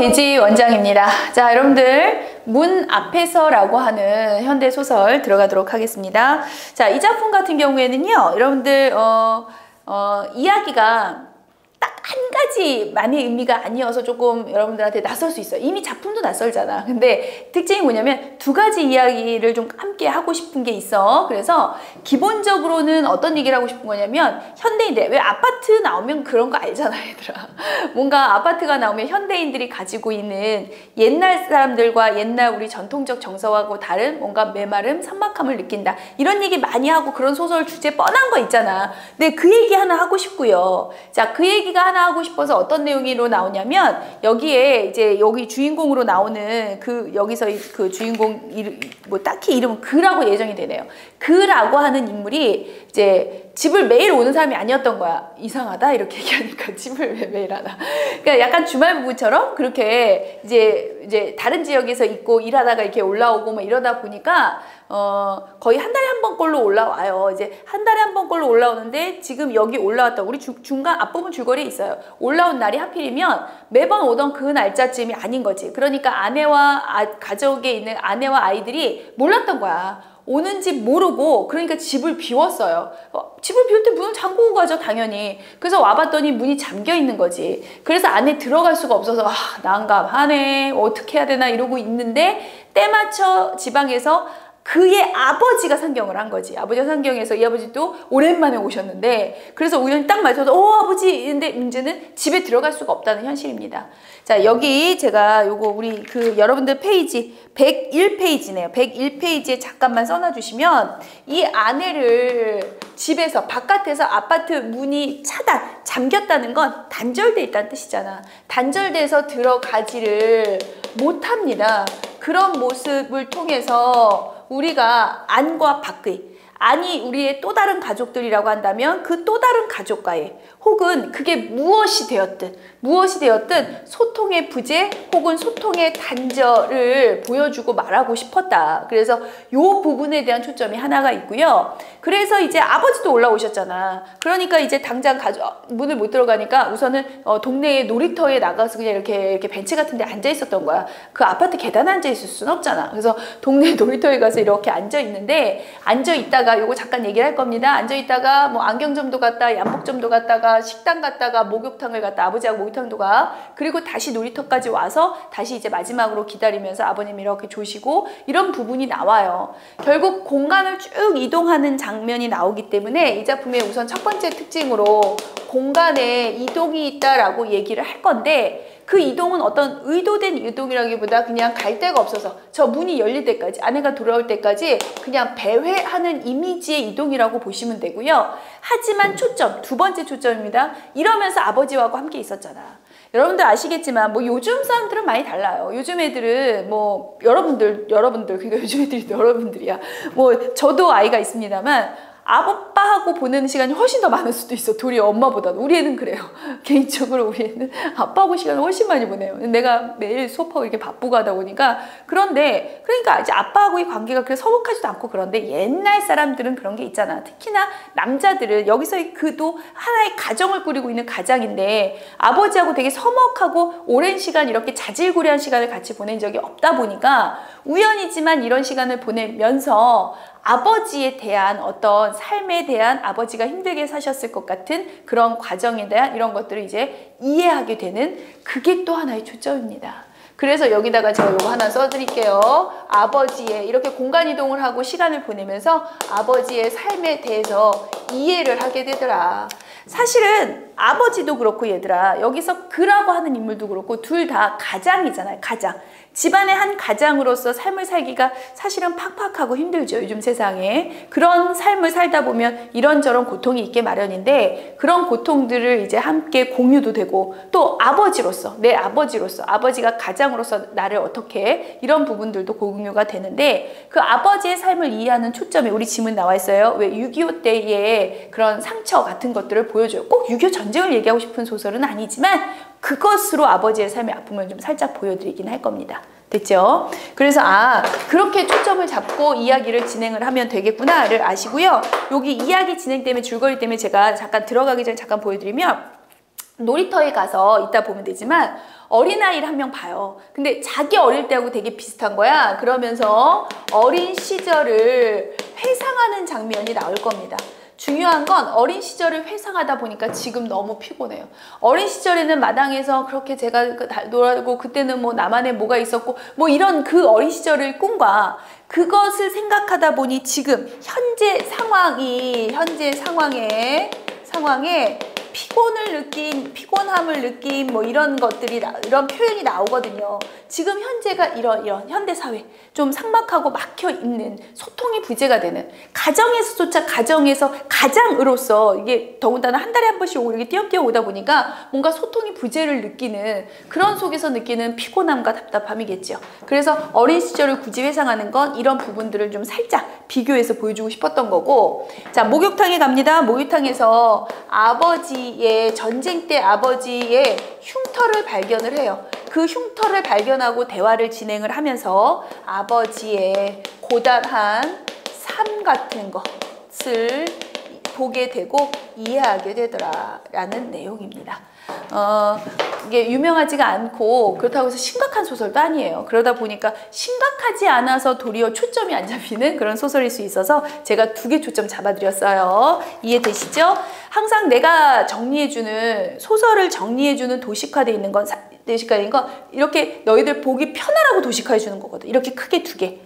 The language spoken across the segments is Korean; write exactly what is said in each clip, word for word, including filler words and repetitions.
미지 원장입니다. 자, 여러분들 문 앞에서라고 하는 현대소설 들어가도록 하겠습니다. 자, 이 작품 같은 경우에는요, 여러분들 어, 어, 이야기가 딱 한 가지만의 의미가 아니어서 조금 여러분들한테 낯설 수 있어요. 이미 작품도 낯설잖아. 근데 특징이 뭐냐면 두 가지 이야기를 좀 함께 하고 싶은 게 있어. 그래서 기본적으로는 어떤 얘기를 하고 싶은 거냐면, 현대인들, 왜 아파트 나오면 그런 거 알잖아, 얘들아. 뭔가 아파트가 나오면 현대인들이 가지고 있는 옛날 사람들과 옛날 우리 전통적 정서하고 다른 뭔가 메마름, 산막함을 느낀다. 이런 얘기 많이 하고 그런 소설 주제 뻔한 거 있잖아. 근데 그 얘기 하나 하고 싶고요. 자, 그 얘기가 하나 하고 싶어서 어떤 내용으로 나오냐면, 여기에 이제 여기 주인공으로 나오는 그 여기서 그 주인공 이름, 뭐 딱히 이름은 그라고 예정이 되네요. 그라고 하는 인물이 이제 집을 매일 오는 사람이 아니었던 거야. 이상하다 이렇게 얘기하니까 집을 왜 매일 하나. 그러니까 약간 주말 부부처럼 그렇게 이제 이제 다른 지역에서 있고 일하다가 이렇게 올라오고 뭐 이러다 보니까 어 거의 한 달에 한 번꼴로 올라와요. 이제 한 달에 한 번꼴로 올라오는데 지금 여기 올라왔다. 우리 주, 중간 앞부분 줄거리에 있어요. 올라온 날이 하필이면 매번 오던 그 날짜쯤이 아닌 거지. 그러니까 아내와 아, 가족에 있는 아내와 아이들이 몰랐던 거야. 오는 집 모르고, 그러니까 집을 비웠어요. 어, 집을 비울 때 문을 잠그고 가죠, 당연히. 그래서 와봤더니 문이 잠겨 있는 거지. 그래서 안에 들어갈 수가 없어서 아, 난감하네, 어떻게 해야 되나 이러고 있는데 때맞춰 지방에서 그의 아버지가 상경을 한 거지. 아버지가 상경해서 이 아버지도 오랜만에 오셨는데, 그래서 우연히 딱 맞춰서 오 아버지, 근데 문제는 집에 들어갈 수가 없다는 현실입니다. 자, 여기 제가 요거 우리 그 여러분들 페이지 백일 페이지네요. 백일 페이지에 잠깐만 써놔 주시면, 이 아내를 집에서 바깥에서 아파트 문이 차단, 잠겼다는 건 단절돼 있다는 뜻이잖아. 단절돼서 들어가지를 못합니다. 그런 모습을 통해서 우리가 안과 밖의, 안이 우리의 또 다른 가족들이라고 한다면 그 또 다른 가족과의, 혹은 그게 무엇이 되었든 무엇이 되었든 소통의 부재 혹은 소통의 단절을 보여주고 말하고 싶었다. 그래서 요 부분에 대한 초점이 하나가 있고요. 그래서 이제 아버지도 올라오셨잖아. 그러니까 이제 당장 가족, 문을 못 들어가니까 우선은 어, 동네의 놀이터에 나가서 그냥 이렇게, 이렇게 벤치 같은 데 앉아 있었던 거야. 그 아파트 계단에 앉아 있을 수는 없잖아. 그래서 동네 놀이터에 가서 이렇게 앉아 있는데, 앉아 있다가 요거 잠깐 얘기를 할 겁니다. 앉아 있다가 뭐 안경점도 갔다, 양복점도 갔다가, 식당 갔다가, 목욕탕을 갔다, 아버지하고 목욕탕도 가, 그리고 다시 놀이터까지 와서 다시 이제 마지막으로 기다리면서 아버님이 이렇게 조시고, 이런 부분이 나와요. 결국 공간을 쭉 이동하는 장면이 나오기 때문에 이 작품의 우선 첫 번째 특징으로 공간에 이동이 있다라고 얘기를 할 건데, 그 이동은 어떤 의도된 이동이라기보다 그냥 갈 데가 없어서 저 문이 열릴 때까지, 아내가 돌아올 때까지 그냥 배회하는 이미지의 이동이라고 보시면 되고요. 하지만 초점, 두 번째 초점입니다. 이러면서 아버지하고 함께 있었잖아. 여러분들 아시겠지만 뭐 요즘 사람들은 많이 달라요. 요즘 애들은 뭐 여러분들 여러분들 그러니까 요즘 애들이 여러분들이야. 뭐 저도 아이가 있습니다만 아빠하고 보내는 시간이 훨씬 더 많을 수도 있어. 둘이 엄마보다는. 우리 애는 그래요. 개인적으로 우리 애는 아빠하고 시간을 훨씬 많이 보내요. 내가 매일 수업하고 이렇게 바쁘고 하다 보니까. 그런데 그러니까 이제 아빠하고의 관계가 그렇게 서먹하지도 않고, 그런데 옛날 사람들은 그런 게 있잖아. 특히나 남자들은 여기서 그도 하나의 가정을 꾸리고 있는 가장인데, 아버지하고 되게 서먹하고 오랜 시간 이렇게 자질구레한 시간을 같이 보낸 적이 없다 보니까 우연이지만 이런 시간을 보내면서 아버지에 대한 어떤 삶에 대한, 아버지가 힘들게 사셨을 것 같은 그런 과정에 대한 이런 것들을 이제 이해하게 되는, 그게 또 하나의 초점입니다. 그래서 여기다가 제가 요거 하나 써드릴게요. 아버지의, 이렇게 공간 이동을 하고 시간을 보내면서 아버지의 삶에 대해서 이해를 하게 되더라. 사실은 아버지도 그렇고 얘들아, 여기서 그라고 하는 인물도 그렇고 둘 다 가장이잖아요. 가장. 집안의 한 가장으로서 삶을 살기가 사실은 팍팍하고 힘들죠. 요즘 세상에. 그런 삶을 살다 보면 이런저런 고통이 있게 마련인데, 그런 고통들을 이제 함께 공유도 되고, 또 아버지로서, 내 아버지로서, 아버지가 가장으로서 나를 어떻게, 이런 부분들도 공유가 되는데, 그 아버지의 삶을 이해하는 초점에 우리 지문 나와 있어요. 왜 육이오 때의 그런 상처 같은 것들을 보여줘요. 꼭 육이오 전쟁을 얘기하고 싶은 소설은 아니지만 그것으로 아버지의 삶의 아픔을 좀 살짝 보여드리긴 할 겁니다. 됐죠? 그래서 아, 그렇게 초점을 잡고 이야기를 진행을 하면 되겠구나를 아시고요. 여기 이야기 진행 때문에, 줄거리 때문에 제가 잠깐 들어가기 전에 잠깐 보여드리면, 놀이터에 가서 이따 보면 되지만 어린아이를 한 명 봐요. 근데 자기 어릴 때하고 되게 비슷한 거야. 그러면서 어린 시절을 회상하는 장면이 나올 겁니다. 중요한 건 어린 시절을 회상하다 보니까 지금 너무 피곤해요. 어린 시절에는 마당에서 그렇게 제가 놀고 그때는 뭐 나만의 뭐가 있었고 뭐 이런 그 어린 시절을 꿈과 그것을 생각하다 보니 지금 현재 상황이 현재 상황에 상황에 피곤을 느낀, 피곤함을 느낀 뭐 이런 것들이, 나, 이런 표현이 나오거든요. 지금 현재가 이런, 이런 현대사회, 좀 삭막하고 막혀있는 소통이 부재가 되는, 가정에서조차 가정에서 가장으로서 이게 더군다나 한 달에 한 번씩 오고 이렇게 띄엄띄엄 오다 보니까 뭔가 소통이 부재를 느끼는 그런 속에서 느끼는 피곤함과 답답함이겠죠. 그래서 어린 시절을 굳이 회상하는 건 이런 부분들을 좀 살짝 비교해서 보여주고 싶었던 거고, 자, 목욕탕에 갑니다. 목욕탕에서 아버지 예, 전쟁 때 아버지의 흉터를 발견을 해요. 그 흉터를 발견하고 대화를 진행을 하면서 아버지의 고단한 삶 같은 것을 보게 되고 이해하게 되더라라는 내용입니다. 어, 이게 유명하지가 않고 그렇다고 해서 심각한 소설도 아니에요. 그러다 보니까 심각하지 않아서 도리어 초점이 안 잡히는 그런 소설일 수 있어서 제가 두 개 초점 잡아드렸어요. 이해되시죠? 항상 내가 정리해주는, 소설을 정리해주는 도식화되어 있는 건, 도식화되어 있는 건 이렇게 너희들 보기 편하라고 도식화해주는 거거든. 이렇게 크게 두 개.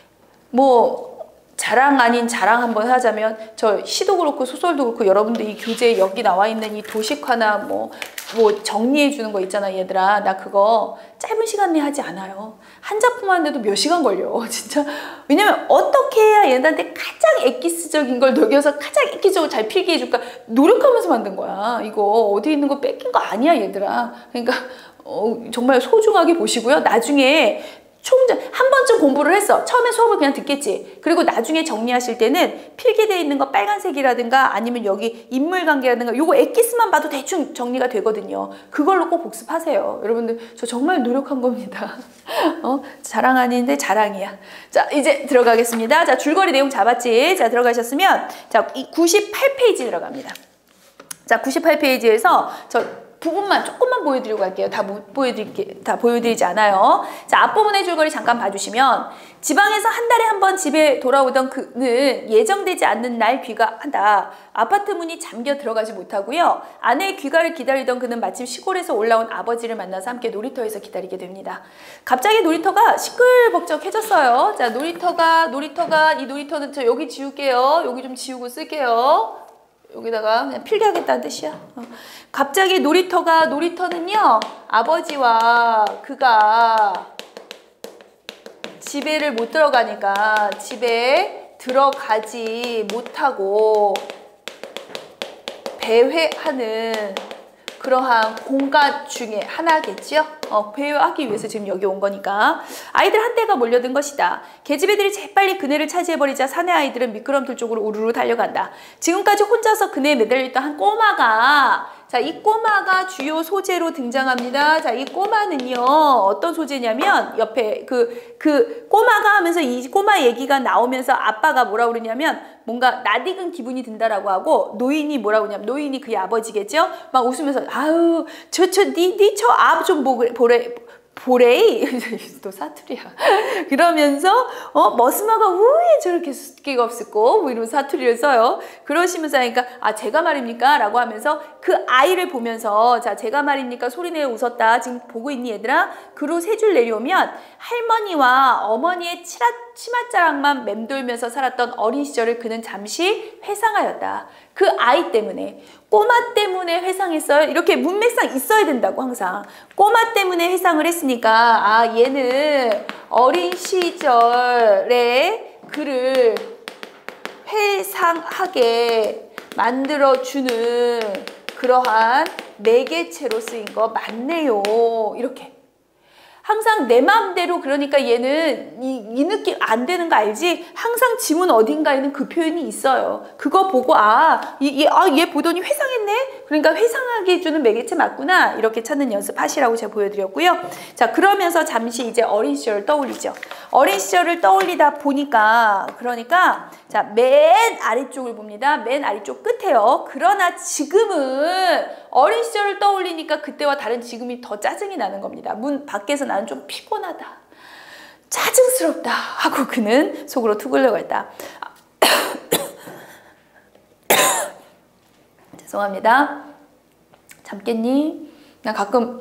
뭐 자랑 아닌 자랑 한번 하자면 저 시도 그렇고 소설도 그렇고 여러분들 이 교재에 여기 나와 있는 이 도식화나 뭐, 뭐 정리해 주는 거 있잖아. 얘들아, 나 그거 짧은 시간 내에 하지 않아요. 한 작품 하는데도 몇 시간 걸려 진짜. 왜냐면 어떻게 해야 얘들한테 가장 엑기스적인 걸 녹여서 가장 엑기적으로 잘 필게 해줄까 노력하면서 만든 거야. 이거 어디 있는 거 뺏긴 거 아니야 얘들아. 그러니까 어, 정말 소중하게 보시고요. 나중에 총장 한 번쯤 공부를 했어. 처음에 수업을 그냥 듣겠지. 그리고 나중에 정리하실 때는 필기되어 있는 거 빨간색이라든가 아니면 여기 인물관계라든가 요거 엑기스만 봐도 대충 정리가 되거든요. 그걸로 꼭 복습하세요. 여러분들 저 정말 노력한 겁니다. 어? 자랑 아닌데 자랑이야. 자, 이제 들어가겠습니다. 자, 줄거리 내용 잡았지? 자, 들어가셨으면 자, 이 구십팔 페이지 들어갑니다. 자, 구십팔 페이지에서 저 부분만 조금만 보여드리고 갈게요. 다 못 보여드릴게, 다 보여드리지 않아요. 자, 앞부분의 줄거리 잠깐 봐주시면 지방에서 한 달에 한 번 집에 돌아오던 그는 예정되지 않는 날 귀가한다. 아파트 문이 잠겨 들어가지 못하고요. 아내의 귀가를 기다리던 그는 마침 시골에서 올라온 아버지를 만나서 함께 놀이터에서 기다리게 됩니다. 갑자기 놀이터가 시끌벅적해졌어요. 자, 놀이터가 놀이터가 이 놀이터는 저 여기 지울게요. 여기 좀 지우고 쓸게요. 여기다가 그냥 필기하겠다는 뜻이야. 어. 갑자기 놀이터가 놀이터는요 아버지와 그가 집에를 못 들어가니까 집에 들어가지 못하고 배회하는 그러한 공간 중에 하나겠지요. 어, 배회하기 위해서 지금 여기 온 거니까. 아이들 한때가 몰려든 것이다. 계집애들이 재빨리 그네를 차지해버리자 사내 아이들은 미끄럼틀 쪽으로 우르르 달려간다. 지금까지 혼자서 그네에 매달려있던 한 꼬마가, 자, 이 꼬마가 주요 소재로 등장합니다. 자, 이 꼬마는요 어떤 소재냐면 옆에 그, 그 꼬마가 하면서 이 꼬마 얘기가 나오면서 아빠가 뭐라 그러냐면 뭔가 낯익은 기분이 든다라고 하고, 노인이 뭐라고 하냐면 노인이 그의 아버지겠죠. 막 웃으면서 아유 저 저 니 니 저 아 좀 보래 보레이 또 사투리야. 그러면서 어 머스마가 왜 저렇게 숫기가 없었고 뭐 이런 사투리를 써요. 그러시면서 하니까 아 제가 말입니까? 라고 하면서 그 아이를 보면서 자 제가 말입니까? 소리내어 웃었다. 지금 보고 있니 얘들아? 그로 세 줄 내려오면 할머니와 어머니의 치라, 치맛자락만 맴돌면서 살았던 어린 시절을 그는 잠시 회상하였다. 그 아이 때문에, 꼬마 때문에 회상했어요. 이렇게 문맥상 있어야 된다고 항상. 꼬마 때문에 회상을 했으니까 아 얘는 어린 시절에 그를 회상하게 만들어주는 그러한 매개체로 쓰인 거 맞네요. 이렇게. 항상 내 마음대로, 그러니까 얘는 이, 이 느낌 안 되는 거 알지? 항상 지문 어딘가에는 그 표현이 있어요. 그거 보고 아, 얘, 아, 얘 보더니 회상했네? 그러니까 회상하게 해주는 매개체 맞구나. 이렇게 찾는 연습하시라고 제가 보여드렸고요. 자, 그러면서 잠시 이제 어린 시절을 떠올리죠. 어린 시절을 떠올리다 보니까, 그러니까 자, 맨 아래쪽을 봅니다. 맨 아래쪽 끝에요. 그러나 지금은 어린 시절을 떠올리니까 그때와 다른 지금이 더 짜증이 나는 겁니다. 문 밖에서 나는 좀 피곤하다, 짜증스럽다 하고 그는 속으로 툭 흘려갔다. 죄송합니다. 잠깼니? 나 가끔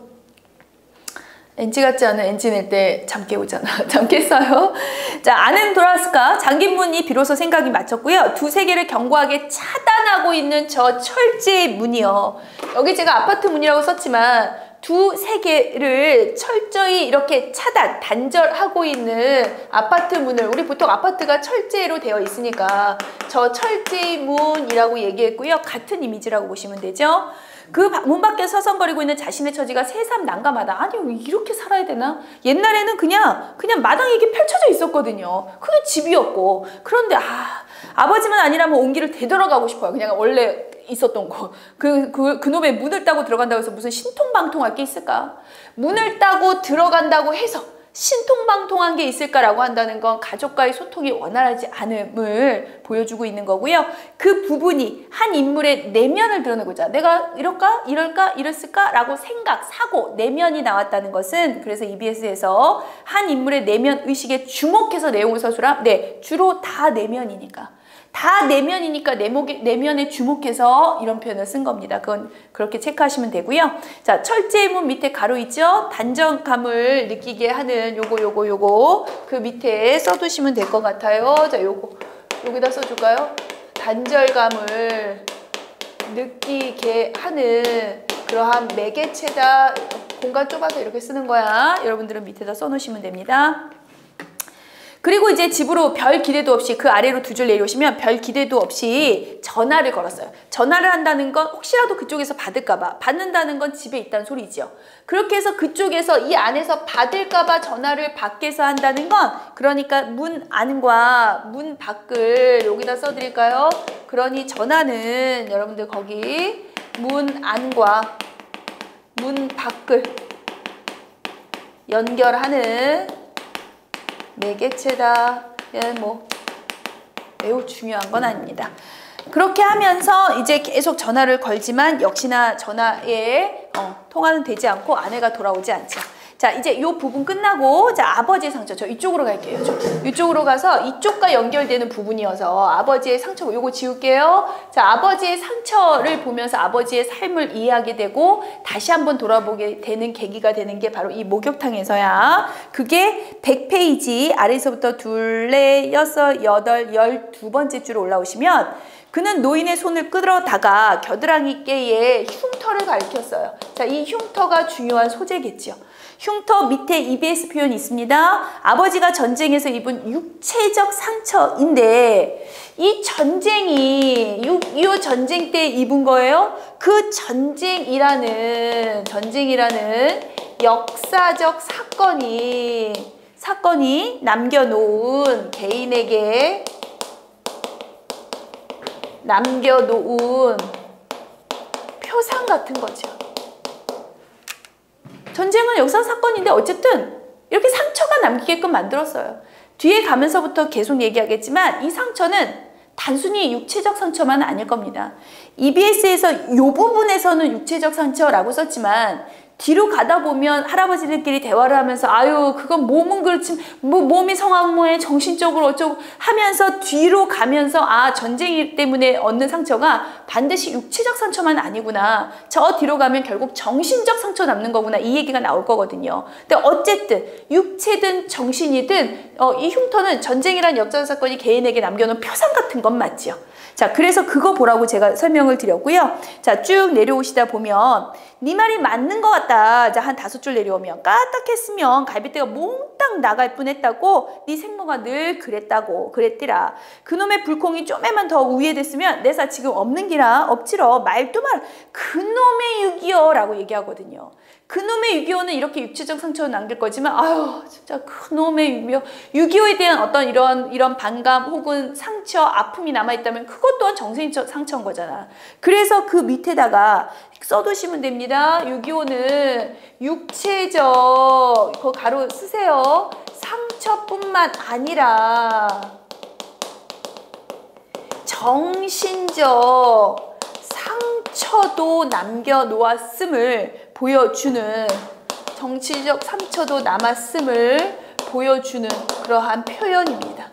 엔지 같지 않은 엔지 낼 때 잠 깨우잖아. 잠 깼어요? 자, 안은 돌아왔을까? 잠긴 문이 비로소 생각이 맞췄고요. 두 세계를 견고하게 차단하고 있는 저 철제의 문이요. 여기 제가 아파트 문이라고 썼지만 두 세계를 철저히 이렇게 차단, 단절하고 있는 아파트 문을, 우리 보통 아파트가 철제로 되어 있으니까 저 철제 문이라고 얘기했고요. 같은 이미지라고 보시면 되죠. 그 문 밖에 서성거리고 있는 자신의 처지가 새삼 난감하다. 아니, 왜 이렇게 살아야 되나? 옛날에는 그냥 그냥 마당에 이게 펼쳐져 있었거든요. 그게 집이었고. 그런데 아, 아버지만 아니라면 온기를 되돌아가고 싶어요. 그냥 원래 있었던 거. 그, 그, 그놈의 문을 따고 들어간다고 해서 무슨 신통방통할 게 있을까? 문을 따고 들어간다고 해서 신통방통한 게 있을까라고 한다는 건 가족과의 소통이 원활하지 않음을 보여주고 있는 거고요. 그 부분이 한 인물의 내면을 드러내고자, 내가 이럴까? 이럴까? 이랬을까? 라고 생각, 사고, 내면이 나왔다는 것은, 그래서 이비에스에서 한 인물의 내면 의식에 주목해서 내용을 서술함. 네, 주로 다 내면이니까. 다 내면이니까 내목에, 내면에 주목해서 이런 표현을 쓴 겁니다. 그건 그렇게 체크하시면 되고요. 자, 철제의 문 밑에 가로 있죠? 단정감을 느끼게 하는 요거 요거 요거 그 밑에 써두시면 될 것 같아요. 자, 요거 여기다 써줄까요? 단절감을 느끼게 하는 그러한 매개체다. 공간 좁아서 이렇게 쓰는 거야. 여러분들은 밑에다 써놓으시면 됩니다. 그리고 이제 집으로 별 기대도 없이 그 아래로 두 줄 내려오시면 별 기대도 없이 전화를 걸었어요. 전화를 한다는 건 혹시라도 그쪽에서 받을까봐, 받는다는 건 집에 있다는 소리죠. 그렇게 해서 그쪽에서 이 안에서 받을까봐 전화를 밖에서 한다는 건, 그러니까 문 안과 문 밖을 여기다 써드릴까요? 그러니 전화는 여러분들 거기 문 안과 문 밖을 연결하는 매개체다. 예, 뭐 매우 중요한 건 아닙니다. 그렇게 하면서 이제 계속 전화를 걸지만 역시나 전화에 어, 통화는 되지 않고 아내가 돌아오지 않죠. 자, 이제 이 부분 끝나고, 자, 아버지의 상처. 저 이쪽으로 갈게요. 저 이쪽으로 가서 이쪽과 연결되는 부분이어서 아버지의 상처, 요거 지울게요. 자, 아버지의 상처를 보면서 아버지의 삶을 이해하게 되고 다시 한번 돌아보게 되는 계기가 되는 게 바로 이 목욕탕에서야. 그게 백 페이지 아래서부터 둘, 넷, 여섯, 여덟, 열두 번째 줄로 올라오시면, 그는 노인의 손을 끌어다가 겨드랑이 깨에 흉터를 가리켰어요. 자, 이 흉터가 중요한 소재겠죠. 흉터 밑에 이비에스 표현이 있습니다. 아버지가 전쟁에서 입은 육체적 상처인데, 이 전쟁이 이, 이 전쟁 때 입은 거예요. 그 전쟁이라는 전쟁이라는 역사적 사건이 사건이 남겨놓은 개인에게 남겨놓은 표상 같은 거죠. 전쟁은 역사 사건인데 어쨌든 이렇게 상처가 남기게끔 만들었어요. 뒤에 가면서부터 계속 얘기하겠지만 이 상처는 단순히 육체적 상처만 아닐 겁니다. 이비에스에서 이 부분에서는 육체적 상처라고 썼지만 뒤로 가다 보면 할아버지들끼리 대화를 하면서 아유 그건 몸은 그렇지 뭐 몸이 성한 뭐에 정신적으로 어쩌고 하면서 뒤로 가면서 아 전쟁 때문에 얻는 상처가 반드시 육체적 상처만 아니구나, 저 뒤로 가면 결국 정신적 상처 남는 거구나, 이 얘기가 나올 거거든요. 근데 어쨌든 육체든 정신이든 어, 이 흉터는 전쟁이란 역사적 사건이 개인에게 남겨놓은 표상 같은 건 맞죠. 자, 그래서 그거 보라고 제가 설명을 드렸고요. 자, 쭉 내려오시다 보면 네 말이 맞는 것 같다. 자, 한 다섯 줄 내려오면 까딱했으면 갈비뼈가 몽땅 나갈 뻔했다고, 네 생모가 늘 그랬다고 그랬디라. 그놈의 불콩이 좀에만 더 우회됐으면 내사 지금 없는 기라 없지러 말도 말. 그놈의 육이여 라고 얘기하거든요. 그놈의 육이오는 이렇게 육체적 상처를 남길 거지만 아유 진짜 그놈의 육이오, 육이오에 대한 어떤 이런 이런 반감 혹은 상처, 아픔이 남아있다면 그것 또한 정신적 상처인 거잖아. 그래서 그 밑에다가 써두시면 됩니다. 육이오는 육체적, 그 가로 쓰세요. 상처뿐만 아니라 정신적 상처도 남겨놓았음을 보여주는, 정치적 상처도 남았음을 보여주는 그러한 표현입니다.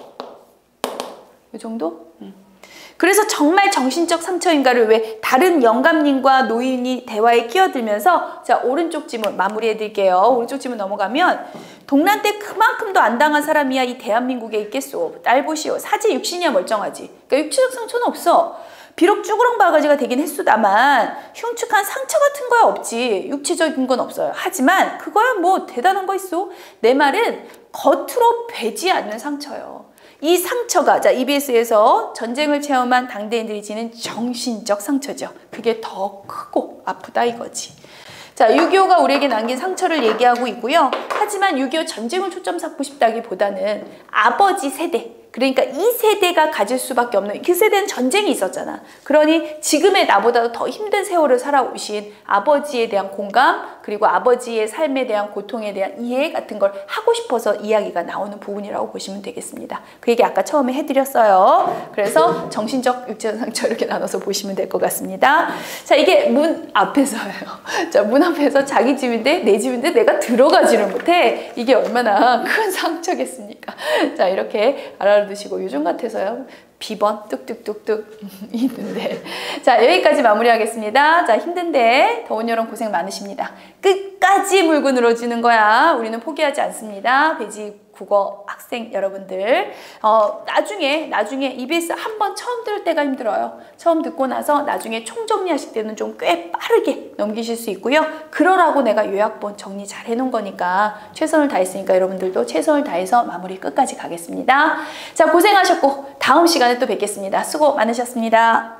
이 정도? 음. 그래서 정말 정신적 상처인가를 왜 다른 영감님과 노인이 대화에 끼어들면서, 자, 오른쪽 지문 마무리해 드릴게요. 오른쪽 지문 넘어가면, 동란 때 그만큼도 안 당한 사람이야 이 대한민국에 있겠소. 날 보시오. 사지 육신이야 멀쩡하지. 그러니까 육체적 상처는 없어. 비록 쭈그렁 바가지가 되긴 했수다만 흉측한 상처 같은 거야 없지. 육체적인 건 없어요. 하지만 그거야 뭐 대단한 거 있어. 내 말은 겉으로 배지 않는 상처요. 이 상처가, 자, 이비에스에서 전쟁을 체험한 당대인들이 지는 정신적 상처죠. 그게 더 크고 아프다 이거지. 자, 육이오가 우리에게 남긴 상처를 얘기하고 있고요. 하지만 육이오 전쟁을 초점 삼고 싶다기보다는 아버지 세대, 그러니까 이 세대가 가질 수밖에 없는, 그 세대는 전쟁이 있었잖아. 그러니 지금의 나보다도 더 힘든 세월을 살아오신 아버지에 대한 공감, 그리고 아버지의 삶에 대한 고통에 대한 이해 같은 걸 하고 싶어서 이야기가 나오는 부분이라고 보시면 되겠습니다. 그 얘기 아까 처음에 해드렸어요. 그래서 정신적, 육체적 상처 이렇게 나눠서 보시면 될 것 같습니다. 자, 이게 문 앞에서예요. 자, 문 앞에서 자기 집인데 내 집인데 내가 들어가지를 못해. 이게 얼마나 큰 상처겠습니까? 자, 이렇게 알아두시고, 요즘 같아서요. 비번 뚝뚝뚝뚝 있는데. 자, 여기까지 마무리하겠습니다. 자, 힘든데 더운 여름 고생 많으십니다. 끝까지 물고 늘어지는 거야. 우리는 포기하지 않습니다. 배지 국어 학생 여러분들. 어, 나중에 나중에 이비에스 한번 처음 들을 때가 힘들어요. 처음 듣고 나서 나중에 총정리하실 때는 좀 꽤 빠르게 넘기실 수 있고요. 그러라고 내가 요약본 정리 잘 해놓은 거니까, 최선을 다했으니까 여러분들도 최선을 다해서 마무리 끝까지 가겠습니다. 자, 고생하셨고 다음 시간에 또 뵙겠습니다. 수고 많으셨습니다.